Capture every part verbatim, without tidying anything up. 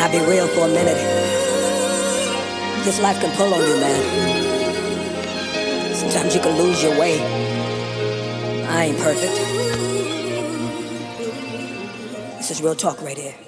Can I be real for a minute? This life can pull on you, man. Sometimes you can lose your way. I ain't perfect. This is real talk right here.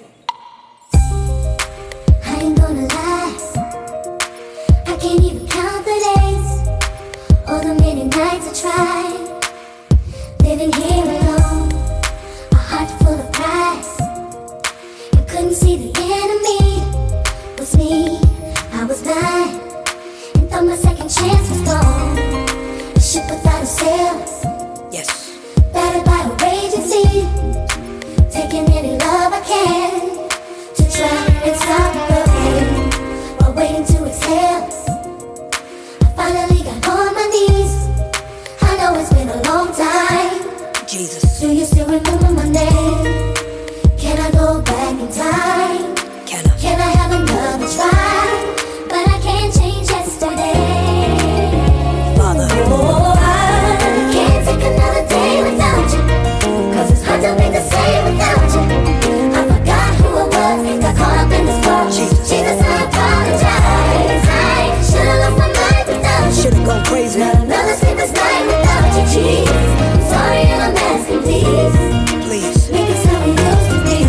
I ain't gonna lie, I can't even count the days or the many nights I tried living here alone, a heart full of pride. You couldn't see the enemy was me. I was blind and thought my second chance was gone. A ship without a sail, Yes. battered by a raging sea, taking any love I can to try and stop the pain while waiting to exhale. I finally got on my knees. I know it's been a long time. Jesus. Do you still remember my name? Can I go back in time? Can I? Can I have another try? But I can't change yesterday. Father. Oh, I can't take another day without you, 'cause it's hard to be the same without you. I forgot who I was, got caught up in this world. Jesus. Jesus, I apologize. I should've lost my mind without you. Should've gone crazy. Not another sleepless night without you, Jesus. I'm sorry and I'm asking, please, Please. make it how it used to be.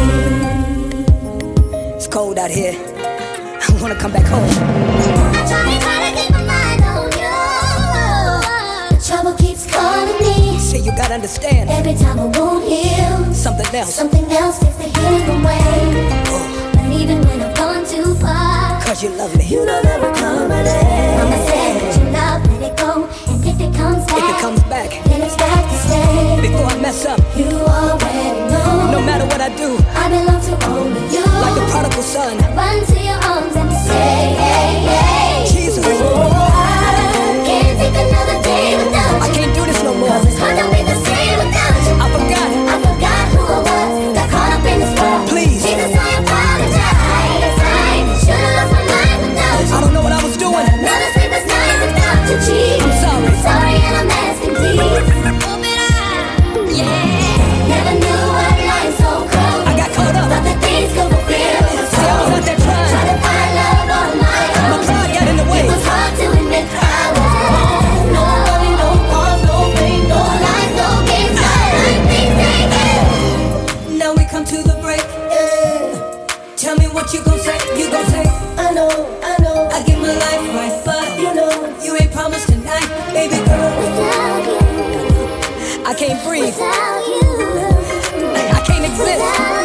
It's cold out here. I wanna come back home. I try and try to keep my mind on you. The trouble keeps calling me. See, you gotta understand. Every time I won't heal, Something else. something else takes the healing away. But even when I've gone too far, Cause you love me. you know that we're coming. Mama said that you love, let it go. And if it comes back, If it comes back, then it's back to stay. before I mess up, You already know. no matter what I do, I belong to only you. like the prodigal son. Run to your arms and say, hey, hey. Jesus. Oh, I can't take another day without I you. can't do this no more. 'Cause it's hard to be the same without you. I forgot. I forgot who I was, got caught up in this world. Please. Jesus, I apologize. I should've lost my mind without you. I don't know what I was doing. Another sleepless night without you, Jesus. I'm sorry. I'm sorry and I'm asking, please. Open up. Yeah. Never knew I'd lie so cold. I got caught up. Thought that things could fulfill the See, I was out there trying. Trying to find love on my own. My pride got in the way. It was hard to admit I was wrong. No worry, no cause, no pain, no lies, no games. I like things taken. Now we come to the break. Tell me what you gon' say. You gon' say. I know, I know. I give my life right, but You know, you ain't promised tonight, baby girl. without you, I can't breathe. without you, I can't exist. without